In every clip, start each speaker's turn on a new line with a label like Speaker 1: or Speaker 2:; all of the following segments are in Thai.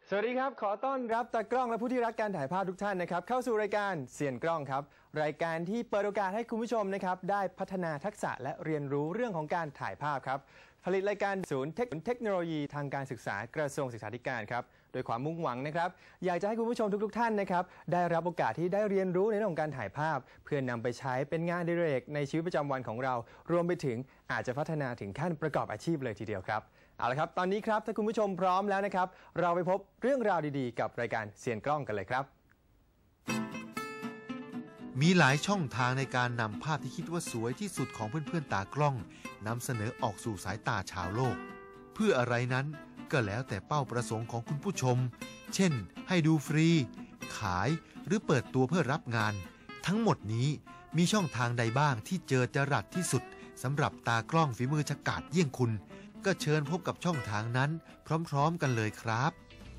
Speaker 1: สวัสดีครับขอต้อนรับตากล้องและผู้ที่รักการถ่ายภาพทุกท่านนะครับเข้าสู่รายการเซียนกล้องครับรายการที่เปิดโอกาสให้คุณผู้ชมนะครับได้พัฒนาทักษะและเรียนรู้เรื่องของการถ่ายภาพครับผลิตรายการศูนย์เทคโนโลยีทางการศึกษากระทรวงศึกษาธิการครับโดยความมุ่งหวังนะครับอยากจะให้คุณผู้ชมทุกท่านนะครับได้รับโอกาสที่ได้เรียนรู้ในเรื่องของการถ่ายภาพเพื่อนำไปใช้เป็นงานอดิเรกในชีวิตประจำวันของเรารวมไปถึงอาจจะพัฒนาถึงขั้นประกอบอาชีพเลยทีเดียวครับเอาละครับตอนนี้ครับถ้าคุณผู้ชมพร้อมแล้วนะครับเราไปพบเรื่องราวดีๆกับรายการเซียนกล้องกันเลยครับ
Speaker 2: มีหลายช่องทางในการนำภาพที่คิดว่าสวยที่สุดของเพื่อนๆตากล้องนำเสนอออกสู่สายตาชาวโลกเพื่ออะไรนั้นก็แล้วแต่เป้าประสงค์ของคุณผู้ชมเช่นให้ดูฟรีขายหรือเปิดตัวเพื่อรับงานทั้งหมดนี้มีช่องทางใดบ้างที่เจอจรัสที่สุดสำหรับตากล้องฝีมือฉกาจเยี่ยงคุณก็เชิญพบกับช่องทางนั้นพร้อมๆกันเลยครับ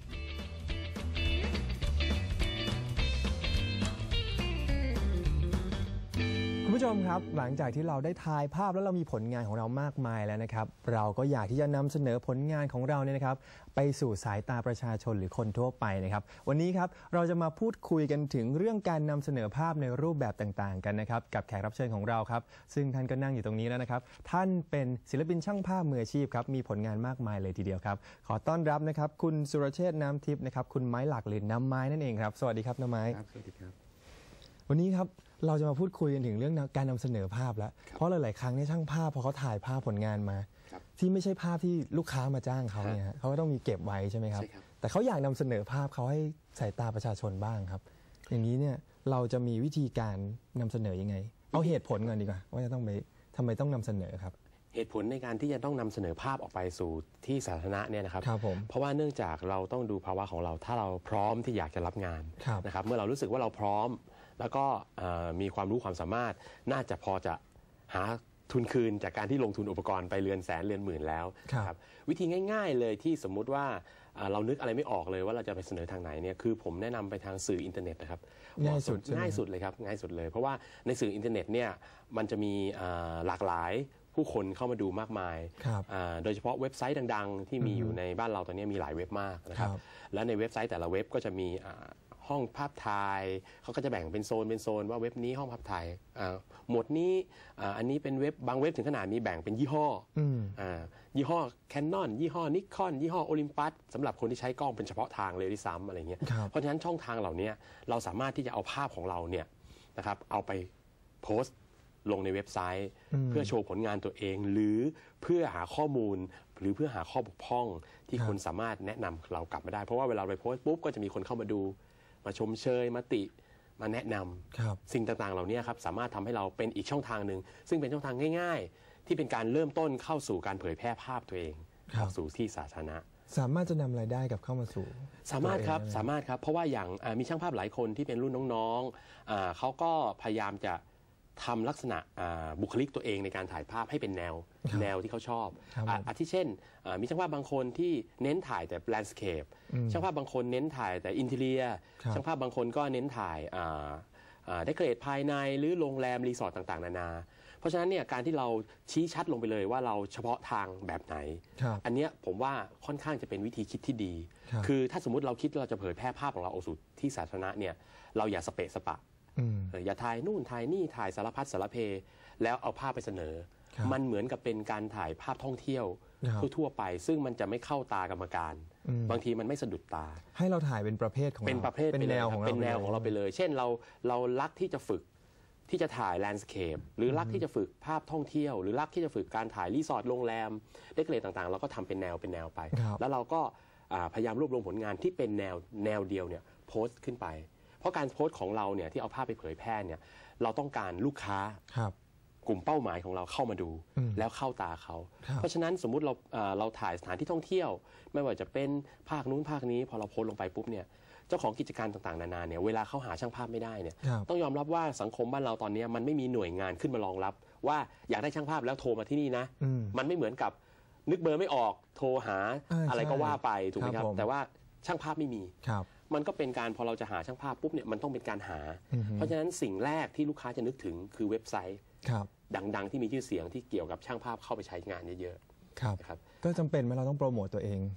Speaker 1: คุณผู้ชมครับหลังจากที่เราได้ถ่ายภาพแล้วเรามีผลงานของเรามากมายแล้วนะครับเราก็อยากที่จะนำเสนอผลงานของเราเนี่ยนะครับไปสู่สายตาประชาชนหรือคนทั่วไปนะครับวันนี้ครับเราจะมาพูดคุยกันถึงเรื่องการนำเสนอภาพในรูปแบบต่างๆกันนะครับกับแขกรับเชิญของเราครับซึ่งท่านก็นั่งอยู่ตรงนี้แล้วนะครับท่านเป็นศิลปินช่างภาพมืออาชีพครับมีผลงานมากมายเลยทีเดียวครับขอต้อนรับนะครับคุณสุรเชษฐ์น้ำทิพย์นะครับคุณไม้หลักหรือน้ำไม้นั่นเองครับสวัสดีครับน้ำไม้
Speaker 3: ครับสวัสดีครับ
Speaker 1: วันนี้ครับเราจะมาพูดคุยกันถึงเรื่องการนำเสนอภาพแล้วเพราะหลายๆครั้งเนี่ยช่างภาพพอเขาถ่ายภาพผลงานมาที่ไม่ใช่ภาพที่ลูกค้ามาจ้างเขาเนี่ยเขาก็ต้องมีเก็บไว้ใช่ไหมครับแต่เขาอยากนำเสนอภาพเขาให้สายตาประชาชนบ้างครับอย่างนี้เนี่ยเราจะมีวิธีการนำเสนอยังไงเอาเหตุผลก่อนดีกว่าว่าจะต้องไปทำไมต้องนำเสนอครับ
Speaker 3: เหตุผลในการที่จะต้องนำเสนอภาพออกไปสู่ที่สาธารณะเนี่ยนะครับเพราะว่าเนื่องจากเราต้องดูภาวะของเราถ้าเราพร้อมที่อยากจะรับงานนะครับเมื่อเรารู้สึกว่าเราพร้อมแล้วก็มีความรู้ความสามารถน่าจะพอจะหาทุนคืนจากการที่ลงทุนอุปกรณ์ไปเรือนแสนเรือนหมื่นแล้วครับวิธีง่ายๆเลยที่สมมุติว่าเรานึกอะไรไม่ออกเลยว่าเราจะไปเสนอทางไหนเนี่ยคือผมแนะนำไปทางสื่ออินเทอร์เน็ตนะครับง่ายสุดเลยครับง่ายสุดเลยเพราะว่าในสื่ออินเทอร์เน็ตเนี่ยมันจะมีหลากหลายผู้คนเข้ามาดูมากมายโดยเฉพาะเว็บไซต์ดังๆที่มีอยู่ในบ้านเราตอนนี้มีหลายเว็บมากนะครับและในเว็บไซต์แต่ละเว็บก็จะมีห้องภาพถ่ายเขาก็จะแบ่งเป็นโซนว่าเว็บนี้ห้องภาพถ่ายหมวดนี้อันนี้เป็นเว็บบางเว็บถึงขนาดมีแบ่งเป็นยี่ห้อยี่ห้อ Canon ยี่ห้อ Nikon ยี่ห้อ Olympus สำหรับคนที่ใช้กล้องเป็นเฉพาะทางเลยที่ซ้ำอะไรเงี้ยเพราะฉะนั้นช่องทางเหล่านี้เราสามารถที่จะเอาภาพของเราเนี่ยนะครับเอาไปโพสต์ลงในเว็บไซต์เพื่อโชว์ผลงานตัวเองหรือเพื่อหาข้อมูลหรือเพื่อหาข้อบกพร่องที่คนสามารถแนะนำเรากลับมาได้เพราะว่าเวลาไปโพสต์ปุ๊บก็จะมีคนเข้ามาดูมาชมเชยมาติมาแนะนำสิ่งต่างๆเหล่านี้ครับสามารถทำให้เราเป็นอีกช่องทางหนึ่งซึ่งเป็นช่องทางง่ายๆที่เป็นการเริ่มต้นเข้าสู่การเผยแพร่ภาพตัวเองเข้าสู่ที่สาธารณะ
Speaker 1: สามารถจะนำรายได้กับเข้ามาสู่
Speaker 3: สามารถครับเพราะว่าอย่างมีช่างภาพหลายคนที่เป็นรุ่นน้องๆเขาก็พยายามจะทำลักษณะบุคลิกตัวเองในการถ่ายภาพให้เป็นแนวที่เขาชอบอาทิเช่นมีช่างภาพบางคนที่เน้นถ่ายแต่แลนด์สเคปช่างภาพบางคนเน้นถ่ายแต่อินทีเรียช่างภาพบางคนก็เน้นถ่ายเดคอเรทภายในหรือโรงแรมรีสอร์ทต่างๆนานาเพราะฉะนั้นเนี่ยการที่เราชี้ชัดลงไปเลยว่าเราเฉพาะทางแบบไหนอันนี้ผมว่าค่อนข้างจะเป็นวิธีคิดที่ดีคือถ้าสมมุติเราคิดเราจะเผยแพร่ภาพของเราออกสู่ที่สาธารณะเนี่ยเราอย่าสเปะสปะอย่าถ่ายนู่นถ่ายนี่ถ่ายสารพัดสารเพแล้วเอาภาพไปเสนอมันเหมือนกับเป็นการถ่ายภาพท่องเที่ยวทั่วไปซึ่งมันจะไม่เข้าตากรรมการบางทีมันไม่สะดุดตา
Speaker 1: ให้เราถ่ายเป็นประเภทของเรา
Speaker 3: เป็นแนวของเราไปเลยเช่นเรารักที่จะฝึกที่จะถ่ายแลนด์สเคปหรือรักที่จะฝึกภาพท่องเที่ยวหรือรักที่จะฝึกการถ่ายรีสอร์ทโรงแรมเดคอเรทต่างๆเราก็ทำเป็นแนวไปแล้วเราก็พยายามรวบรวมผลงานที่เป็นแนวเดียวเนี่ยโพสต์ขึ้นไปเพราะการโพสต์ของเราเนี่ยที่เอาภาพไปเผยแพร่เนี่ยเราต้องการลูกค้ากลุ่มเป้าหมายของเราเข้ามาดูแล้วเข้าตาเขาเพราะฉะนั้นสมมุติเราถ่ายสถานที่ท่องเที่ยวไม่ว่าจะเป็นภาคนู้นภาคนี้พอเราโพสต์ลงไปปุ๊บเนี่ยเจ้าของกิจการต่างๆนานาเนี่ยเวลาเขาหาช่างภาพไม่ได้เนี่ยต้องยอมรับว่าสังคมบ้านเราตอนนี้มันไม่มีหน่วยงานขึ้นมารองรับว่าอยากได้ช่างภาพแล้วโทรมาที่นี่นะมันไม่เหมือนกับนึกเบอร์ไม่ออกโทรหาอะไรก็ว่าไปถูกไหมครับแต่ว่าช่างภาพไม่มีมันก็เป็นการพอเราจะหาช่างภาพปุ๊บเนี่ยมันต้องเป็นการหาเพราะฉะนั้นสิ่งแรกที่ลูกค้าจะนึกถึงคือเว็บไซต์ดังๆที่มีชื่อเสียงที่เกี่ยวกับช่างภาพเข้าไปใช้งานเยอะๆ
Speaker 1: ครับก็จำเป็นไหมเราต้องโปรโมตตัวเอง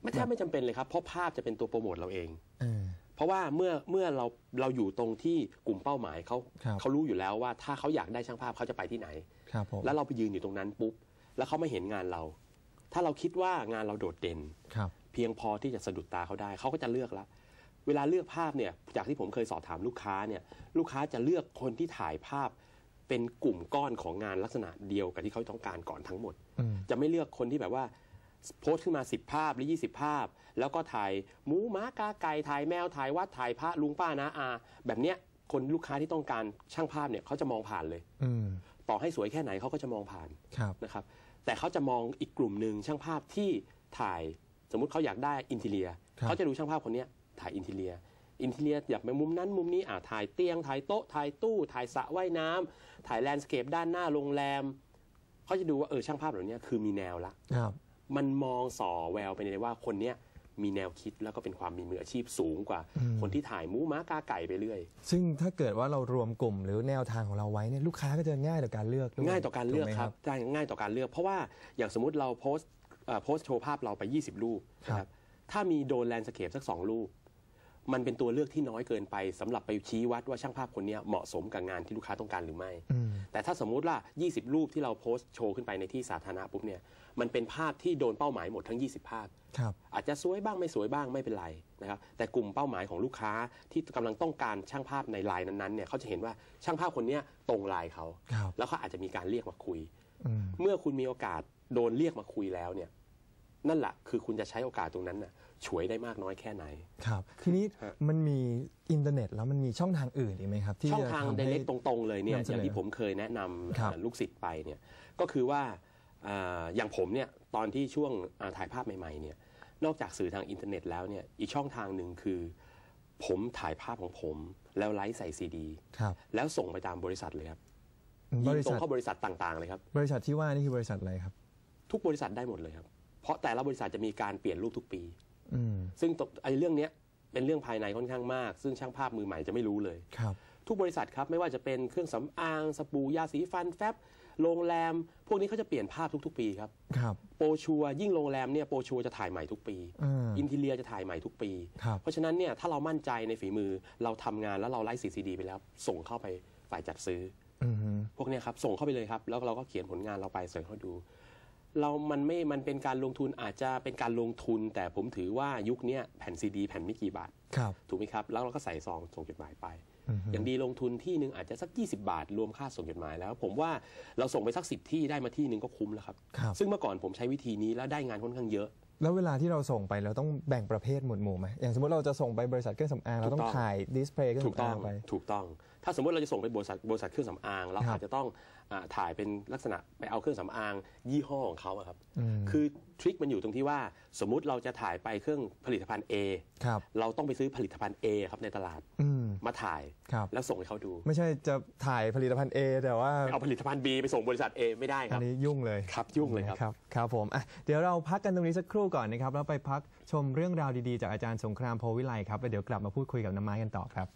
Speaker 3: ไม่แทบไม่จำเป็นเลยครับเพราะภาพจะเป็นตัวโปรโมทเราเองเพราะว่าเมื่อเราอยู่ตรงที่กลุ่มเป้าหมายเขารู้อยู่แล้วว่าถ้าเขาอยากได้ช่างภาพเขาจะไปที่ไหนแล้วเราไปยืนอยู่ตรงนั้นปุ๊บแล้วเขาไม่เห็นงานเราถ้าเราคิดว่างานเราโดดเด่นเพียงพอที่จะสะดุดตาเขาได้เขาก็จะเลือกละเวลาเลือกภาพเนี่ยจากที่ผมเคยสอบถามลูกค้าเนี่ยลูกค้าจะเลือกคนที่ถ่ายภาพเป็นกลุ่มก้อนของงานลักษณะเดียวกับที่เขาต้องการก่อนทั้งหมดจะไม่เลือกคนที่แบบว่าโพสต์ขึ้นมา10 ภาพหรือ20 ภาพแล้วก็ถ่ายหมูหมากาไก่ถ่ายแมวถ่ายวัดถ่ายพระลุงป้าน้าอาแบบเนี้ยคนลูกค้าที่ต้องการช่างภาพเนี่ยเขาจะมองผ่านเลยต่อให้สวยแค่ไหนเขาก็จะมองผ่านนะครับแต่เขาจะมองอีกกลุ่มหนึ่งช่างภาพที่ถ่ายสมมุติเขาอยากได้อินทีเรียเขาจะดูช่างภาพคนนี้ถ่ายอินทีเรียอยากไปมุมนั้นมุมนี้ถ่ายเตียงถ่ายโต๊ะถ่ายตู้ถ่ายสระว่ายน้ำถ่ายแลนด์สเคปด้านหน้าโรงแรมเขาจะดูว่าช่างภาพเหล่านี้คือมีแนวละมันมองส่อแววไปในว่าคนเนี้ยมีแนวคิดแล้วก็เป็นความมีมืออาชีพสูงกว่าคนที่ถ่ายหมูม้ากาไก่ไปเรื่อย
Speaker 1: ซึ่งถ้าเกิดว่าเรารวมกลุ่มหรือแนวทางของเราไว้เนี่ยลูกค้าก็จะง่ายต่อการเลือก
Speaker 3: ง่ายต่อการเลือกครับง่ายต่อการเลือกเพราะว่าอย่างสมมติเราโพสต์โชว์ภาพเราไป20 รูปนะครับถ้ามีโดนแลนด์สเคปสัก2 รูปมันเป็นตัวเลือกที่น้อยเกินไปสำหรับไปชี้วัดว่าช่างภาพคนนี้เหมาะสมกับงานที่ลูกค้าต้องการหรือไม่แต่ถ้าสมมุติว่า20 รูปที่เราโพสต์โชว์ขึ้นไปในที่สาธารณะปุ๊บเนี่ยมันเป็นภาพที่โดนเป้าหมายหมดทั้ง20 ภาพอาจจะสวยบ้างไม่สวยบ้างไม่เป็นไรนะครับแต่กลุ่มเป้าหมายของลูกค้าที่กำลังต้องการช่างภาพในไลน์นั้นๆเนี่ยเขาจะเห็นว่าช่างภาพคนนี้ตรงไลน์เขาแล้วเขาอาจจะมีการเรียกมาคุยเมื่อคุณมีโอกาสโดนเรียกมาคุยแล้วเนี่ยนั่นแหละคือคุณจะใช้โอกาสตรงนั้นน่ะช่วยได้มากน้อยแค่ไหน
Speaker 1: ครับทีนี้มันมีอินเทอร์เน็ตแล้วมันมีช่องทางอื่นอีกไหมครับ
Speaker 3: ที่ช่องทางเล็กๆตรงๆเลยเนี่ยอย่างที่ผมเคยแนะนำลูกศิษย์ไปเนี่ยก็คือว่าอย่างผมเนี่ยตอนที่ช่วงถ่ายภาพใหม่ๆเนี่ยนอกจากสื่อทางอินเทอร์เน็ตแล้วเนี่ยอีกช่องทางหนึ่งคือผมถ่ายภาพของผมแล้วไลฟ์ใส่ซีดีแล้วส่งไปตามบริษัทเลยครับส่งเข้าบริษัทต่างๆเลยครับ
Speaker 1: บริษัทที่ว่านี่คือบริษัทอะไรครับ
Speaker 3: ทุกบริษัทได้หมดเลยครับเพราะแต่ละบริษัทจะมีการเปลี่ยนรูปทุกปีซึ่งเรื่องนี้เป็นเรื่องภายในค่อนข้างมากซึ่งช่างภาพมือใหม่จะไม่รู้เลยทุกบริษัทครับไม่ว่าจะเป็นเครื่องสำอางสบู่ยาสีฟันแฟบโรงแรมพวกนี้เขาจะเปลี่ยนภาพทุกๆปีครับโปรชัวยิ่งโรงแรมเนี่ยโปรชัวจะถ่ายใหม่ทุกปีอินทีเรียจะถ่ายใหม่ทุกปีเพราะฉะนั้นเนี่ยถ้าเรามั่นใจในฝีมือเราทำงานแล้วเราไลฟ์ซีดีไปแล้วส่งเข้าไปฝ่ายจัดซื้อพวกนี้ครับส่งเข้าไปเลยครับแล้วเราก็เขียนผลงานเราไปเสนอเขาดูมันเป็นการลงทุนอาจจะเป็นการลงทุนแต่ผมถือว่ายุคนี้แผ่นซีดีแผ่นไม่กี่บาทถูกไหมครับแล้วเราก็ใส่ซองส่งจดหมายไปอย่างดีลงทุนที่หนึ่งอาจจะสัก20 บาทรวมค่าส่งจดหมายแล้วผมว่าเราส่งไปสัก10 ที่ได้มาที่หนึ่งก็คุ้มแล้วครับซึ่งเมื่อก่อนผมใช้วิธีนี้แล้วได้งานค่อนข้างเยอะ
Speaker 1: แล้วเวลาที่เราส่งไปเราต้องแบ่งประเภทหมวดหมู่ไหมอย่างสมมติเราจะส่งไปบริษัทเครื่องสำอางเราต้องถ่ายดิสเพลย์เครื่องสำอางไป
Speaker 3: ถูกต้องถ้าสมมติเราจะส่งไปบริษัทเครื่องสำอางเราอาจจะต้องถ่ายเป็นลักษณะไปเอาเครื่องสำอางยี่ห้อของเขาครับคือทริคมันอยู่ตรงที่ว่าสมมุติเราจะถ่ายไปเครื่องผลิตภัณฑ์ A เราต้องไปซื้อผลิตภัณฑ์ A ครับในตลาดมาถ่ายแล้วส่งให้เขาดู
Speaker 1: ไม่ใช่จะถ่ายผลิตภัณฑ์ A แต่ว่า
Speaker 3: เอาผลิตภัณฑ์ B ไปส่งบริษัท A ไม่ได้ครับ
Speaker 1: อันนี้ยุ่งเลย
Speaker 3: ครับยุ่งเลยครับ
Speaker 1: ครับผมเดี๋ยวเราพักกันตรงนี้สักครู่ก่อนนะครับแล้วไปพักชมเรื่องราวดีๆจากอาจารย์สงครามโพวิไลครับแล้วเดี๋ยวกลับมาพูดคุยกับน้ำไม้กันต่อครับ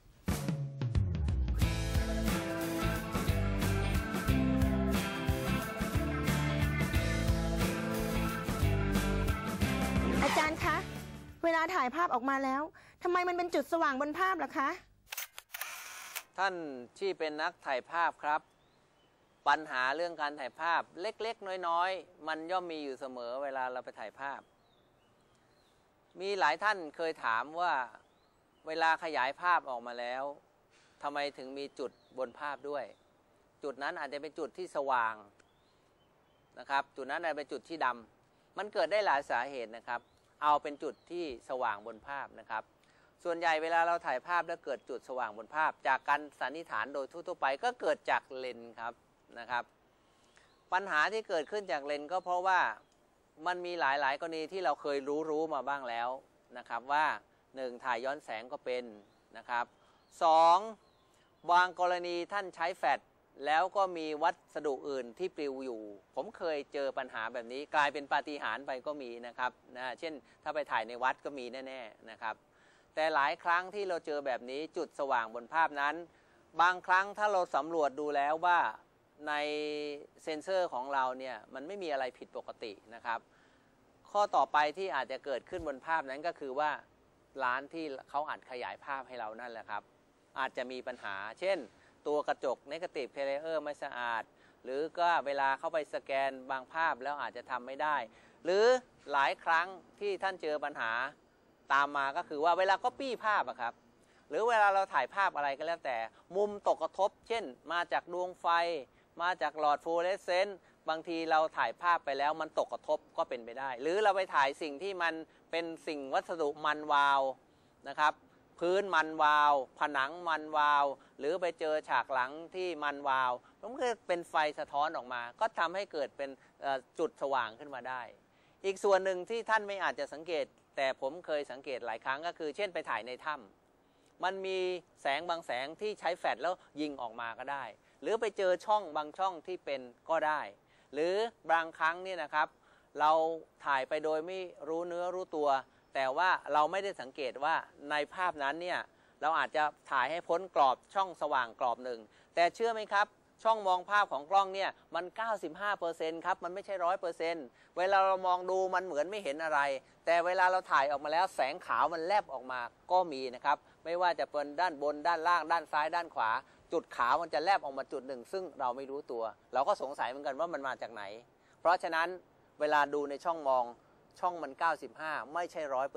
Speaker 4: อาจารย์คะเวลาถ่ายภาพออกมาแล้วทำไมมันเป็นจุดสว่างบนภาพล่ะคะ
Speaker 5: ท่านที่เป็นนักถ่ายภาพครับปัญหาเรื่องการถ่ายภาพเล็กๆน้อยๆมันย่อมมีอยู่เสมอเวลาเราไปถ่ายภาพมีหลายท่านเคยถามว่าเวลาขยายภาพออกมาแล้วทำไมถึงมีจุดบนภาพด้วยจุดนั้นอาจจะเป็นจุดที่สว่างนะครับจุดนั้นอาจจะเป็นจุดที่ดำมันเกิดได้หลายสาเหตุนะครับเอาเป็นจุดที่สว่างบนภาพนะครับส่วนใหญ่เวลาเราถ่ายภาพแล้วเกิดจุดสว่างบนภาพจากการสันนิษฐานโดยทั่วๆไปก็เกิดจากเลนส์ครับนะครับปัญหาที่เกิดขึ้นจากเลนส์ก็เพราะว่ามันมีหลายๆกรณีที่เราเคยรู้มาบ้างแล้วนะครับว่า1ถ่ายย้อนแสงก็เป็นนะครับ2บางกรณีท่านใช้แฟลชแล้วก็มีวัสดุอื่นที่ปลิวอยู่ผมเคยเจอปัญหาแบบนี้กลายเป็นปาฏิหาริย์ไปก็มีนะครับเช่นถ้าไปถ่ายในวัดก็มีแน่ๆนะครับแต่หลายครั้งที่เราเจอแบบนี้จุดสว่างบนภาพนั้นบางครั้งถ้าเราสำรวจดูแล้วว่าในเซ็นเซอร์ของเราเนี่ยมันไม่มีอะไรผิดปกตินะครับข้อต่อไปที่อาจจะเกิดขึ้นบนภาพนั้นก็คือว่าร้านที่เขาอัดขยายภาพให้เรานั่นแหละครับอาจจะมีปัญหาเช่นตัวกระจก Negative Player ไม่สะอาดหรือก็เวลาเข้าไปสแกนบางภาพแล้วอาจจะทำไม่ได้หรือหลายครั้งที่ท่านเจอปัญหาตามมาก็คือว่าเวลาCopyภาพอะครับหรือเวลาเราถ่ายภาพอะไรก็แล้วแต่มุมตกกระทบเช่นมาจากดวงไฟมาจากหลอดฟลูออเรสเซนต์บางทีเราถ่ายภาพไปแล้วมันตกกระทบก็เป็นไปได้หรือเราไปถ่ายสิ่งที่มันเป็นสิ่งวัสดุมันวาวนะครับพื้นมันวาวผนังมันวาวหรือไปเจอฉากหลังที่มันวาวมันก็เป็นไฟสะท้อนออกมาก็ทำให้เกิดเป็นจุดสว่างขึ้นมาได้อีกส่วนหนึ่งที่ท่านไม่อาจจะสังเกตแต่ผมเคยสังเกตหลายครั้งก็คือเช่นไปถ่ายในถ้ำมันมีแสงบางแสงที่ใช้แฟลชแล้วยิงออกมาก็ได้หรือไปเจอช่องบางช่องที่เป็นก็ได้หรือบางครั้งเนี่ยนะครับเราถ่ายไปโดยไม่รู้เนื้อรู้ตัวแต่ว่าเราไม่ได้สังเกตว่าในภาพนั้นเนี่ยเราอาจจะถ่ายให้พ้นกรอบช่องสว่างกรอบหนึ่งแต่เชื่อไหมครับช่องมองภาพของกล้องเนี่ยมัน 95% ครับมันไม่ใช่ 100% เวลาเรามองดูมันเหมือนไม่เห็นอะไรแต่เวลาเราถ่ายออกมาแล้วแสงขาวมันแลบออกมาก็มีนะครับไม่ว่าจะเป็นด้านบนด้านล่างด้านซ้ายด้านขวาจุดขาวมันจะแลบออกมาจุดหนึ่งซึ่งเราไม่รู้ตัวเราก็สงสัยเหมือนกันว่ามันมาจากไหนเพราะฉะนั้นเวลาดูในช่องมองช่องมัน 95 ไม่ใช่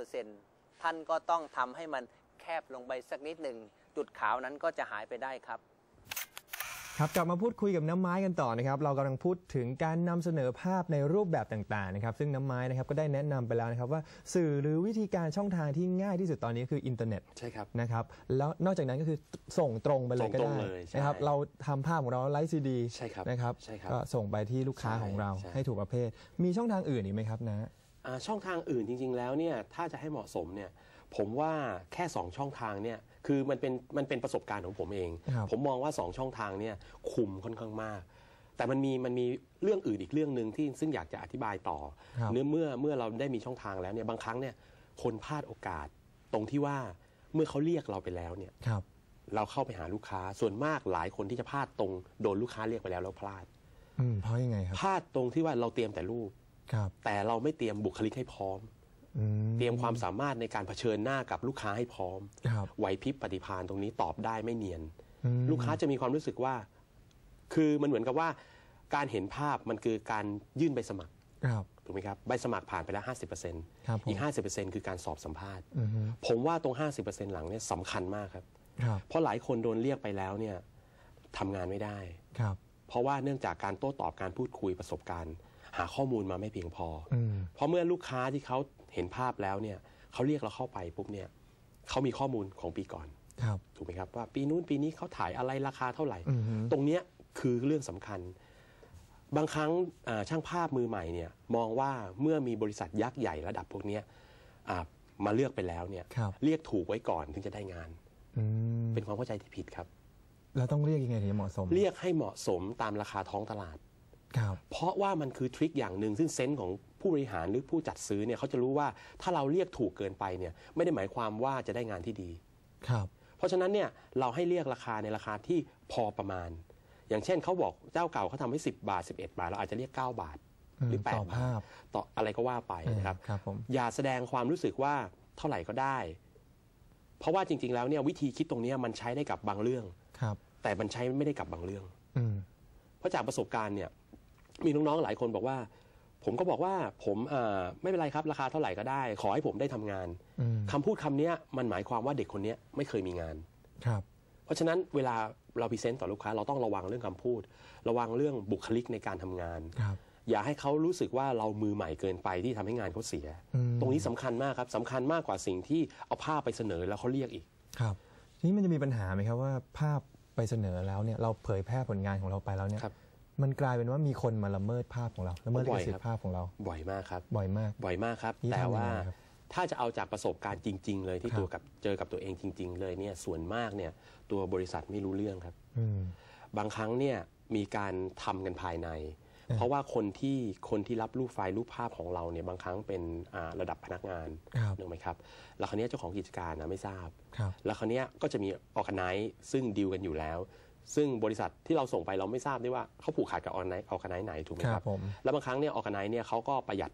Speaker 5: 100% ท่านก็ต้องทำให้มันแคบลงไปสักนิดหนึ่งจุดขาวนั้นก็จะหายไปได้ครับ
Speaker 1: ครับกลับมาพูดคุยกับน้ำไม้กันต่อนะครับเรากำลังพูดถึงการนำเสนอภาพในรูปแบบต่างๆนะครับซึ่งน้ำไม้นะครับก็ได้แนะนำไปแล้วนะครับว่าสื่อหรือวิธีการช่องทางที่ง่ายที่สุดตอนนี้คืออินเทอร์เน็ต
Speaker 3: ใช่ครับ
Speaker 1: นะครับแล้วนอกจากนั้นก็คือส่งตรงไปเลยก็ได้นะครับเราทำภาพของเราไลฟ์ซีดีนะครับก็ส่งไปที่ลูกค้าของเราให้ถูกประเภทมีช่องทางอื่นอีกไหมครับนะ
Speaker 3: ช่องทางอื่นจริงๆแล้วเนี่ยถ้าจะให้เหมาะสมเนี่ยผมว่าแค่2ช่องทางเนี่ยคือมันเป็นประสบการณ์ของผมเองผมมองว่า2ช่องทางเนี่ยคุมค่อนข้างมากแต่มันมีเรื่องอื่นอีกเรื่องหนึ่งที่ซึ่งอยากจะอธิบายต่อเมื่อเราได้มีช่องทางแล้วเนี่ยบางครั้งเนี่ยคนพลาดโอกาสตรงที่ว่าเมื่อเขาเรียกเราไปแล้วเนี่ยเราเข้าไปหาลูกค้าส่วนมากหลายคนที่จะพลาดตรงโดนลูกค้าเรียกไปแล้วพลาด
Speaker 1: เพราะยังไงครับ
Speaker 3: พลาดตรงที่ว่าเราเตรียมแต่รูปแต่เราไม่เตรียมบุคลิกให้พร้อมเตรียมความสามารถในการเผชิญหน้ากับลูกค้าให้พร้อมไหวพริบปฏิภาณตรงนี้ตอบได้ไม่เนียนลูกค้าจะมีความรู้สึกว่าคือมันเหมือนกับว่าการเห็นภาพมันคือการยื่นใบสมัครถูกไหมครับใบสมัครผ่านไปแล้ว 50% อีก 50% คือการสอบสัมภาษณ์ผมว่าตรง 50% หลังเนี่ยสำคัญมากครับเพราะหลายคนโดนเรียกไปแล้วเนี่ยทำงานไม่ได้เพราะว่าเนื่องจากการโต้ตอบการพูดคุยประสบการณ์หาข้อมูลมาไม่เพียงพอเพราะเมื่อลูกค้าที่เขาเห็นภาพแล้วเนี่ยเขาเรียกเราเข้าไปปุ๊บเนี่ยเขามีข้อมูลของปีก่อนถูกไหมครับว่าปีนู้นปีนี้เขาถ่ายอะไรราคาเท่าไหร่ตรงเนี้ยคือเรื่องสำคัญบางครั้งช่างภาพมือใหม่เนี่ยมองว่าเมื่อมีบริษัทยักษ์ใหญ่ระดับพวกนี้มาเลือกไปแล้วเนี่ยเรียกถูกไว้ก่อนถึงจะได้งานเป็นความเข้าใจที่ผิดครับ
Speaker 1: เราต้องเรียกยังไงถึงจะเหมาะสม
Speaker 3: เรียกให้เหมาะสมตามราคาท้องตลาดเพราะว่ามันคือทริคอย่างหนึ่งซึ่งเซนส์ของผู้บริหารหรือผู้จัดซื้อเนี่ยเขาจะรู้ว่าถ้าเราเรียกถูกเกินไปเนี่ยไม่ได้หมายความว่าจะได้งานที่ดีเพราะฉะนั้นเนี่ยเราให้เรียกราคาในราคาที่พอประมาณอย่างเช่นเขาบอกเจ้าเก่าเขาทำให้10 บาท 11 บาทเราอาจจะเรียก9 บาทหรือ8 บาทต่ออะไรก็ว่าไปนะครับอย่าแสดงความรู้สึกว่าเท่าไหร่ก็ได้เพราะว่าจริงๆแล้วเนี่ยวิธีคิดตรงนี้มันใช้ได้กับบางเรื่องแต่มันใช้ไม่ได้กับบางเรื่องเพราะจากประสบการณ์เนี่ยมีน้องๆหลายคนบอกว่าผมก็บอกว่าผมไม่เป็นไรครับราคาเท่าไหร่ก็ได้ขอให้ผมได้ทำงานคำพูดคำนี้มันหมายความว่าเด็กคนนี้ไม่เคยมีงานเพราะฉะนั้นเวลาเราพรีเซนต์ต่อลูกค้าเราต้องระวังเรื่องคำพูดระวังเรื่องบุคลิกในการทำงานอย่าให้เขารู้สึกว่าเรามือใหม่เกินไปที่ทำให้งานเขาเสียตรงนี้สำคัญมากครับสำคัญมากกว่าสิ่งที่เอาภาพไปเสนอแล้วเขาเรียกอีก
Speaker 1: ครับนี่มันจะมีปัญหาไหมครับว่าภาพไปเสนอแล้วเนี่ยเราเผยแพร่ผลงานของเราไปแล้วเนี่ยมันกลายเป็นว่ามีคนมาละเมิดภาพของเราละเมิดลิขสิทธิ์ภาพของเรา
Speaker 3: บ่อยมากครับ
Speaker 1: บ่อยมาก
Speaker 3: ครับแต่ว่าถ้าจะเอาจากประสบการณ์จริงๆเลยที่เจอกับตัวเองจริงๆเลยเนี่ยส่วนมากเนี่ยตัวบริษัทไม่รู้เรื่องครับบางครั้งเนี่ยมีการทำกันภายในเพราะว่าคนที่รับรูปไฟล์รูปภาพของเราเนี่ยบางครั้งเป็นระดับพนักงานนึกไหมครับแล้วคราวนี้เจ้าของกิจการนะไม่ทราบแล้วคราวนี้ก็จะมีออร์แกไนซ์ซึ่งดีลกันอยู่แล้วซึ่งบริษัทที่เราส่งไปเราไม่ทราบด้วยว่าเขาผูกขาดกับออร์แกไนซ์ไหนถูกไหมครับแล้วบางครั้งเนี่ยออร์แกไนซ์เนี่ยเขาก็ประหยัด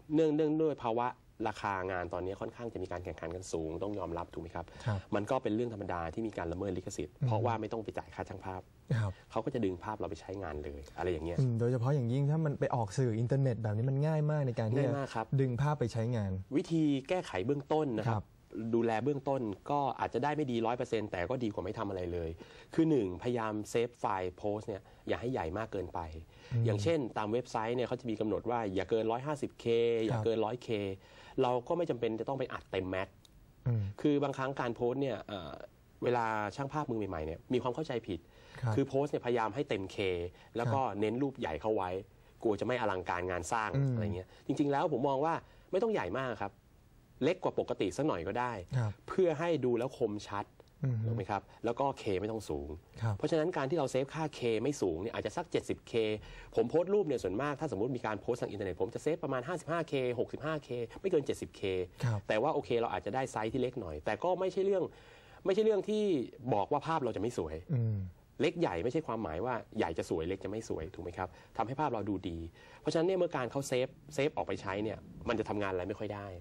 Speaker 3: เนื่องด้วยภาวะราคางานตอนนี้ค่อนข้างจะมีการแข่งขันกันสูงต้องยอมรับถูกไหมครับมันก็เป็นเรื่องธรรมดาที่มีการละเมิดลิขสิทธิ์เพราะว่าไม่ต้องไปจ่ายค่าช่างภาพเขาก็จะดึงภาพเราไปใช้งานเลยอะไรอย่างเงี้ย
Speaker 1: โดยเฉพาะอย่างยิ่งถ้ามันไปออกสื่ออินเทอร์เน็ตแบบนี้มันง่ายมากในการที่จะดึงภาพไปใช้งาน
Speaker 3: วิธีแก้ไขเบื้องต้นนะครับดูแลเบื้องต้นก็อาจจะได้ไม่ดี 100% แต่ก็ดีกว่าไม่ทำอะไรเลยคือ1พยายามเซฟไฟล์โพสต์เนี่ยอย่าให้ใหญ่มากเกินไปอย่างเช่นตามเว็บไซต์เนี่ยเขาจะมีกำหนดว่าอย่าเกิน 150K อย่าเกิน 100K เราก็ไม่จำเป็นจะต้องไปอัดเต็มแม็กคือบางครั้งการโพสต์เนี่ยเวลาช่างภาพมือใหม่ๆเนี่ยมีความเข้าใจผิดคือโพสต์เนี่ยพยายามให้เต็ม K แล้วก็เน้นรูปใหญ่เข้าไว้กลัวจะไม่อลังการงานสร้างอะไรเงี้ยจริงๆแล้วผมมองว่าไม่ต้องใหญ่มากครับเล็กกว่าปกติสักหน่อยก็ได้เพื่อให้ดูแล้วคมชัดถูกไหมครับแล้วก็ K ไม่ต้องสูงเพราะฉะนั้นการที่เราเซฟค่า K ไม่สูงเนี่ยอาจจะสัก 70K ผมโพสต์รูปเนี่ยส่วนมากถ้าสมมติมีการโพสต์ทางอินเทอร์เน็ตผมจะเซฟประมาณ 55K 65K ไม่เกิน 70K แต่ว่าโอเคเราอาจจะได้ไซส์ที่เล็กหน่อยแต่ก็ไม่ใช่เรื่องที่บอกว่าภาพเราจะไม่สวยเล็กใหญ่ไม่ใช่ความหมายว่าใหญ่จะสวยเล็กจะไม่สวยถูกไหมครับทำให้ภาพเราดูดีเพราะฉะนั้นเนี่ยเมื่อการเขาเซฟออกไปใช้เนี่ยมันจะทำงานอะไรไม่ค่อยได้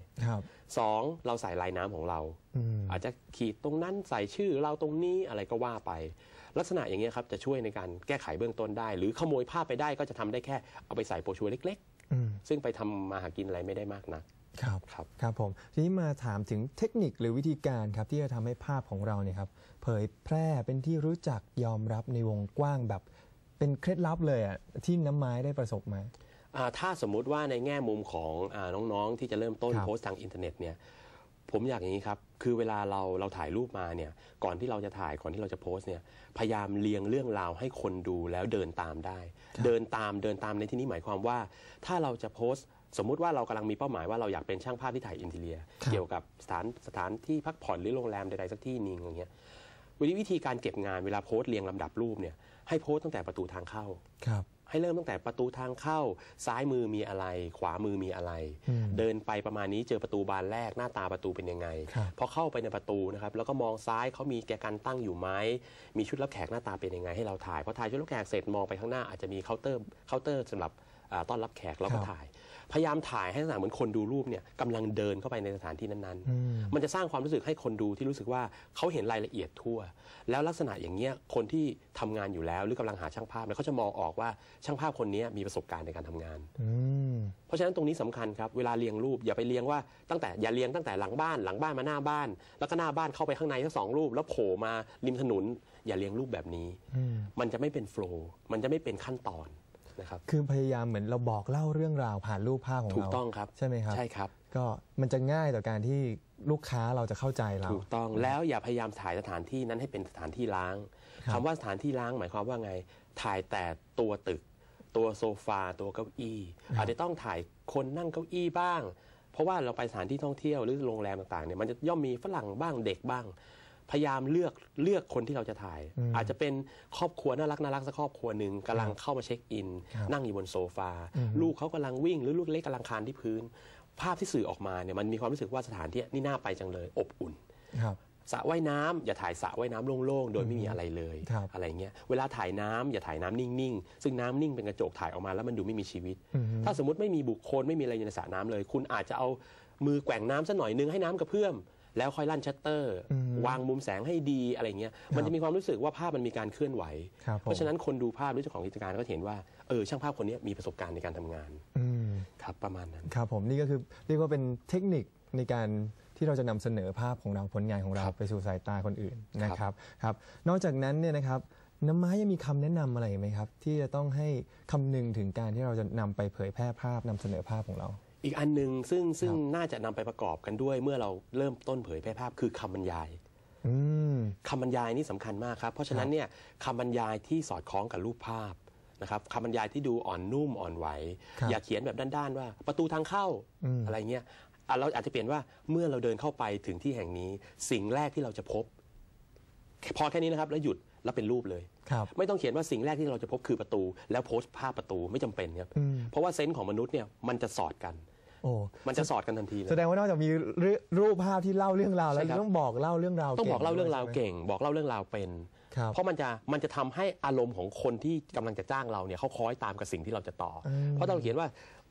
Speaker 3: 2เราใส่ลายน้ำของเราอาจจะขีดตรงนั้นใส่ชื่อเราตรงนี้อะไรก็ว่าไปลักษณะอย่างเงี้ยครับจะช่วยในการแก้ไขเบื้องต้นได้หรือขโมยภาพไปได้ก็จะทำได้แค่เอาไปใส่โปรชัวร์เล็กๆซึ่งไปทำมาหากินอะไรไม่ได้มากนัก
Speaker 1: ครับผมทีนี้มาถามถึงเทคนิคหรือวิธีการครับที่จะทำให้ภาพของเราเนี่ยครับเผยแพร่เป็นที่รู้จักยอมรับในวงกว้างแบบเป็นเคล็ดลับเลยอ่ะที่น้ำไม้ได้ประสบมา
Speaker 3: ถ้าสมมุติว่าในแง่มุมของน้องๆที่จะเริ่มต้นโพสต์ทางอินเทอร์เน็ตเนี่ยผมอยากอย่างนี้ครับคือเวลาเราถ่ายรูปมาเนี่ยก่อนที่เราจะถ่ายก่อนที่เราจะโพสต์เนี่ยพยายามเรียงเรื่องราวให้คนดูแล้วเดินตามได้เดินตามในที่นี้หมายความว่าถ้าเราจะโพสต์สมมุติว่าเรากำลังมีเป้าหมายว่าเราอยากเป็นช่างภาพที่ถ่ายอินทีเรียเกี่ยวกับสถานที่พักผ่อนหรือโรงแรมใดๆสักที่นึงอย่างเงี้ยวิธีการเก็บงานเวลาโพสต์เรียงลำดับรูปเนี่ยให้โพสต์ตั้งแต่ประตูทางเข้าให้เริ่มตั้งแต่ประตูทางเข้าซ้ายมือมีอะไรขวามือมีอะไรเดินไปประมาณนี้เจอประตูบานแรกหน้าตาประตูเป็นยังไงพอเข้าไปในประตูนะครับแล้วก็มองซ้ายเขามีแจกันตั้งอยู่ไหมมีชุดรับแขกหน้าตาเป็นยังไงให้เราถ่ายพอถ่ายชุดรับแขกเสร็จมองไปข้างหน้าอาจจะมีเคาน์เตอร์สำหรับต้อนรับแขกเราก็ถ่ายพยายามถ่ายให้ลักษณะเหมือนคนดูรูปเนี่ยกำลังเดินเข้าไปในสถานที่นั้นๆมันจะสร้างความรู้สึกให้คนดูที่รู้สึกว่าเขาเห็นรายละเอียดทั่วแล้วลักษณะอย่างเงี้ยคนที่ทำงานอยู่แล้วหรือกำลังหาช่างภาพเนี่ยเขาจะมองออกว่าช่างภาพคนนี้มีประสบการณ์ในการทำงานเพราะฉะนั้นตรงนี้สำคัญครับเวลาเรียงรูปอย่าไปเรียงว่าอย่าเรียงตั้งแต่หลังบ้านมาหน้าบ้านแล้วก็หน้าบ้านเข้าไปข้างในทั้ง2รูปแล้วโผล่มาริมถนนอย่าเรียงรูปแบบนี้มันจะไม่เป็นโฟลว์มันจะไม่เป็นขั้นตอน
Speaker 1: คือพยายามเหมือนเราบอกเล่าเรื่องราวผ่านรูปภาพของเรา
Speaker 3: ถูกต้องครับ
Speaker 1: ใช่ไหมครับ
Speaker 3: ใช่ครับ
Speaker 1: ก็มันจะง่ายต่อการที่ลูกค้าเราจะเข้าใจเรา
Speaker 3: ถูกต้องแล้วอย่าพยายามถ่ายสถานที่นั้นให้เป็นสถานที่ล้างคำว่าสถานที่ล้างหมายความว่าไงถ่ายแต่ตัวตึกตัวโซฟาตัวเก้าอี้อาจจะต้องถ่ายคนนั่งเก้าอี้บ้างเพราะว่าเราไปสถานที่ท่องเที่ยวหรือโรงแรมต่างๆเนี่ยมันจะย่อมมีฝรั่งบ้างเด็กบ้างพยายามเลือกคนที่เราจะถ่ายอาจจะเป็นครอบครัวน่ารักสักครอบครัวหนึ่งกำลังเข้ามาเช็คอินนั่งอยู่บนโซฟาลูกเขากำลังวิ่งหรือลูกเล็กกำลังคลานที่พื้นภาพที่สื่อออกมาเนี่ยมันมีความรู้สึกว่าสถานที่นี่น่าไปจังเลยอบอุ่นสระว่ายน้ำอย่าถ่ายสระว่ายน้ำโล่งๆโดยไม่มีอะไรเลยอะไรเงี้ยเวลาถ่ายน้ำอย่าถ่ายน้ำนิ่งๆซึ่งน้ำนิ่งเป็นกระจกถ่ายออกมาแล้วมันดูไม่มีชีวิตถ้าสมมติไม่มีบุคคลไม่มีอะไรในสระน้ำเลยคุณอาจจะเอามือแกว่งน้ำสักหน่อยนึงให้น้ำกระเพื่อมแล้วค่อยลั่นชัตเตอร์วางมุมแสงให้ดีอะไรเงี้ยมันจะมีความรู้สึกว่าภาพมันมีการเคลื่อนไหวเพราะฉะนั้นคนดูภาพหรือเจ้าของกิจการก็เห็นว่าช่างภาพคนนี้มีประสบการณ์ในการทำงานครับประมาณนั้น
Speaker 1: ครับผมนี่ก็คือเรียกว่าเป็นเทคนิคในการที่เราจะนำเสนอภาพของเราผลงานของเราไปสู่สายตาคนอื่นนะครับครับนอกจากนั้นเนี่ยนะครับน้ำไม้ยังมีคำแนะนำอะไรไหมครับที่จะต้องให้คำนึงถึงการที่เราจะนำไปเผยแพร่ภาพนำเสนอภาพของเรา
Speaker 3: อีกอันหนึ่งซึ่งน่าจะนำไปประกอบกันด้วยเมื่อเราเริ่มต้นเผยแพร่ภาพคือคำบรรยายคำบรรยายนี่สำคัญมากครับเพราะฉะนั้นเนี่ยคำบรรยายที่สอดคล้องกับรูปภาพนะครับคำบรรยายที่ดูอ่อนนุ่มอ่อนไหวอย่าเขียนแบบด้านๆว่าประตูทางเข้าอะไรเงี้ยเราอาจจะเปลี่ยนว่าเมื่อเราเดินเข้าไปถึงที่แห่งนี้สิ่งแรกที่เราจะพบพอแค่นี้นะครับแล้วหยุดแล้วเป็นรูปเลยไม่ต้องเขียนว่าสิ่งแรกที่เราจะพบคือประตูแล้วโพสต์ภาพประตูไม่จำเป็นครับเพราะว่าเซนส์ของมนุษย์เนี่ยมันจะสอดกันมันจะสอดกันทันทีเลย
Speaker 1: แสดงว่านอกจากมีรูปภาพที่เล่าเรื่องราวแล้วต้องบอกเล่าเรื่องราว
Speaker 3: ต้องบอกเล่าเรื่องราวเก่งบอกเล่าเรื่องราวเป็นเพราะมันจะทำให้อารมณ์ของคนที่กำลังจะจ้างเราเนี่ยเขาคล้อยตามกับสิ่งที่เราจะต่อเพราะเราเขียนว่า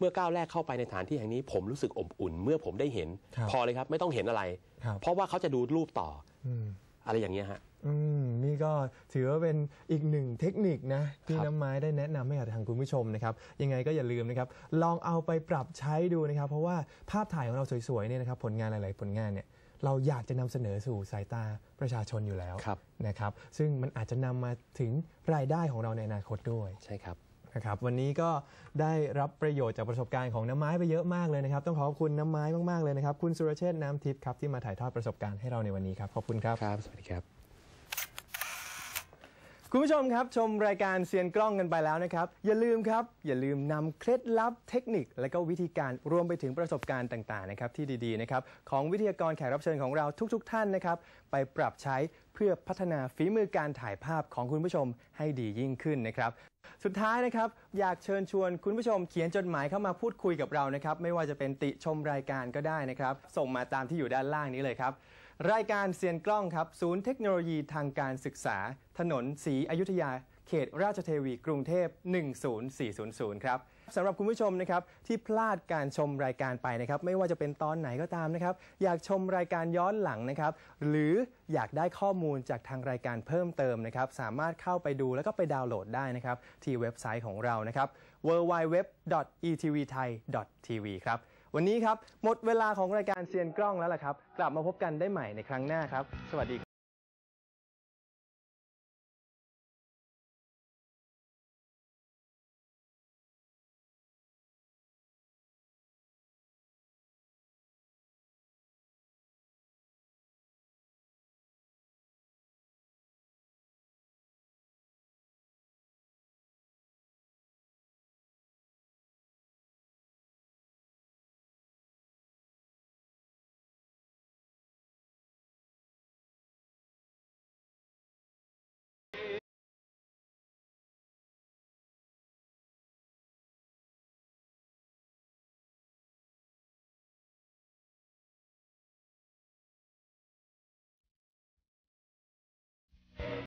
Speaker 3: เมื่อก้าวแรกเข้าไปในสถานที่แห่งนี้ผมรู้สึกอบอุ่นเมื่อผมได้เห็นพอเลยครับไม่ต้องเห็นอะไรเพราะว่าเขาจะดูรูปต่ออะไรอย่างเงี้ยฮะ
Speaker 1: นี่ก็ถือว่าเป็นอีกหนึ่งเทคนิคนะที่น้ำไม้ได้แนะนำให้กับทางคุณผู้ชมนะครับยังไงก็อย่าลืมนะครับลองเอาไปปรับใช้ดูนะครับเพราะว่าภาพถ่ายของเราสวยๆเนี่ยนะครับผลงานหลายๆผลงานเนี่ยเราอยากจะนำเสนอสู่สายตาประชาชนอยู่แล้วนะครับซึ่งมันอาจจะนำมาถึงรายได้ของเราในอนาคตด้วย
Speaker 3: ใช่ครับ
Speaker 1: นะครับวันนี้ก็ได้รับประโยชน์จากประสบการณ์ของน้ำไม้ไปเยอะมากเลยนะครับต้องขอบคุณน้ำไม้มากๆเลยนะครับคุณสุรเชษฐ์น้ำทิพย์ครับที่มาถ่ายทอดประสบการณ์ให้เราในวันนี้ครับขอบคุณครับ
Speaker 3: ครับสวัสดีครับ
Speaker 1: คุณผู้ชมครับชมรายการเซียนกล้องกันไปแล้วนะครับอย่าลืมนำเคล็ดลับเทคนิคและก็วิธีการรวมไปถึงประสบการณ์ต่างๆนะครับที่ดีๆนะครับของวิทยากรแขกรับเชิญของเราทุกๆท่านนะครับไปปรับใช้เพื่อพัฒนาฝีมือการถ่ายภาพของคุณผู้ชมให้ดียิ่งขึ้นนะครับสุดท้ายนะครับอยากเชิญชวนคุณผู้ชมเขียนจดหมายเข้ามาพูดคุยกับเรานะครับไม่ว่าจะเป็นติชมรายการก็ได้นะครับส่งมาตามที่อยู่ด้านล่างนี้เลยครับรายการเซียนกล้องครับศูนย์เทคโนโลยีทางการศึกษาถนนศรีอยุธยาเขตราชเทวีกรุงเทพ10400ครับสำหรับคุณผู้ชมนะครับที่พลาดการชมรายการไปนะครับไม่ว่าจะเป็นตอนไหนก็ตามนะครับอยากชมรายการย้อนหลังนะครับหรืออยากได้ข้อมูลจากทางรายการเพิ่มเติมนะครับสามารถเข้าไปดูแล้วก็ไปดาวน์โหลดได้นะครับที่เว็บไซต์ของเรานะครับ www.etvthai.tv ครับวันนี้ครับหมดเวลาของรายการเซียนกล้องแล้วล่ะครับกลับมาพบกันได้ใหม่ในครั้งหน้าครับสวัสดี